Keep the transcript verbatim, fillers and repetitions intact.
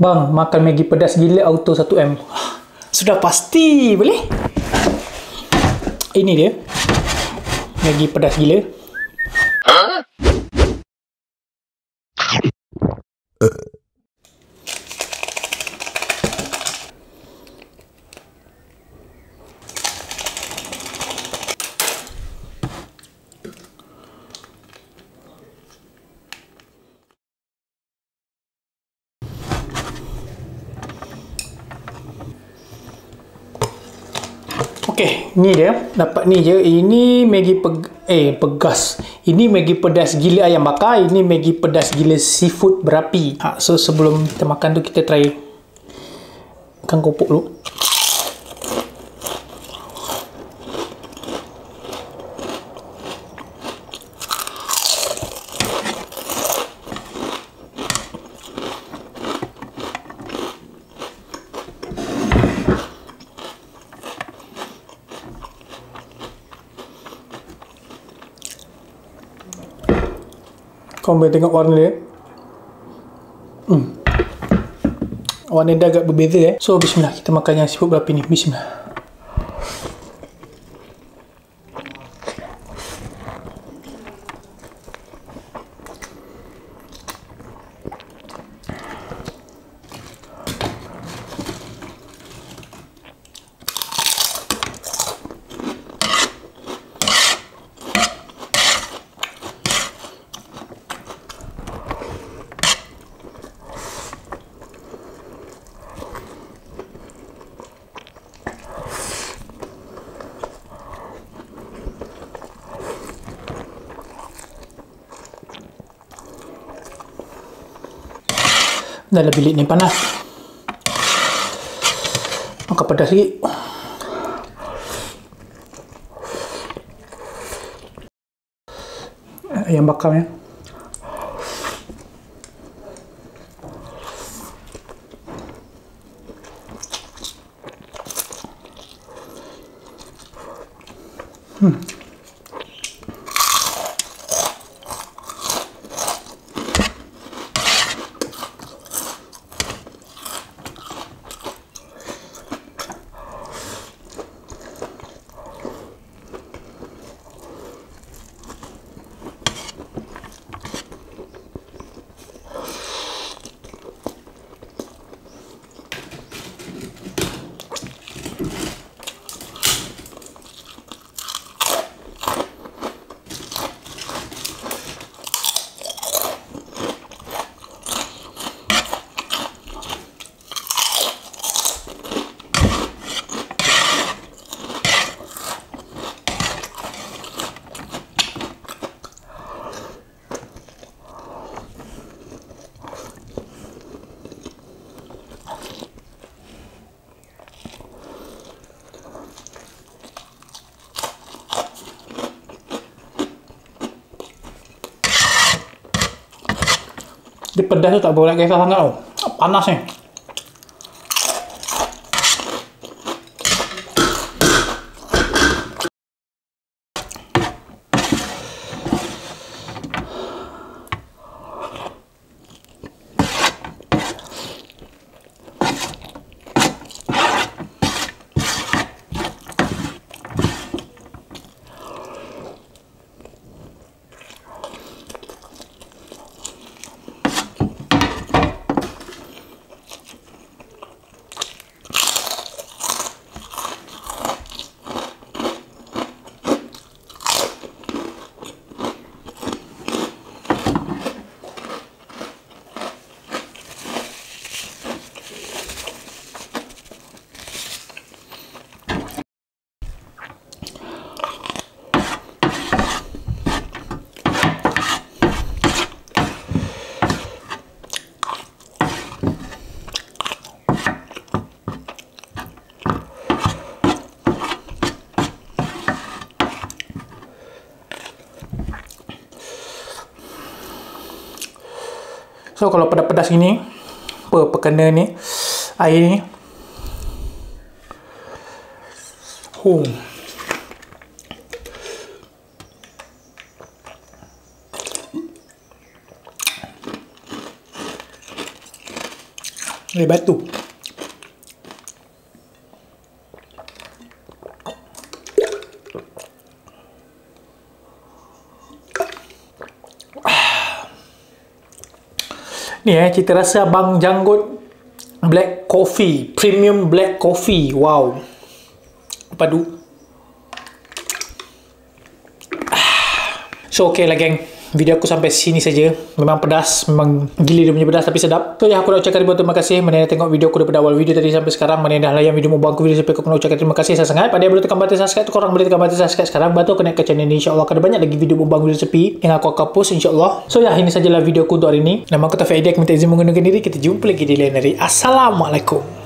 Bang, makan Maggi pedas gila auto satu M. Sudah pasti, boleh? Ini dia. Maggi pedas gila. Huh? Okey, ni dia. Dapat ni je. Ini Maggi peg eh pegas. Ini Maggi pedas gila ayam bakar, ini Maggi pedas gila seafood berapi. Ha, so sebelum kita makan tu kita try ikan kopok dulu. Kau boleh tengok warna dia. Hmm. Warna dia agak berbeza eh. So bismillah, kita makan yang seafood berapi ni. Bismillah. Dah lah bilik ni panas. Makan pedas sikit. Ayam bakar ya. Hmm. Dia pedas tu tak boleh kisah sangat tau. Panas ni. So kalau pedas-pedas ini, apa perkena ni, air ni. Oh. Dari batu. Ni eh, cita rasa Bang Janggut Black Coffee, Premium Black Coffee. Wow. Padu. So, okay lah geng. Video aku sampai sini saja. Memang pedas, memang gila dia punya pedas tapi sedap. So ya, aku nak ucapkan ribuan terima kasih mana yang tengok video aku daripada awal video tadi sampai sekarang. Mana yang dah layan video mukbang aku video sampai aku nak ucapkan terima kasih sangat-sangat. Pada yang belum tekan button subscribe tu, korang boleh tekan button subscribe sekarang. Bantu aku naikkan channel ni, insya-Allah akan ada banyak lagi video mukbang video sepi yang aku akan post insya-Allah. So ya, ini sajalah video aku untuk hari ini. Nama aku Taufik Aidi, aku minta izin mengundurkan diri. Kita jumpa lagi di lain hari. Assalamualaikum.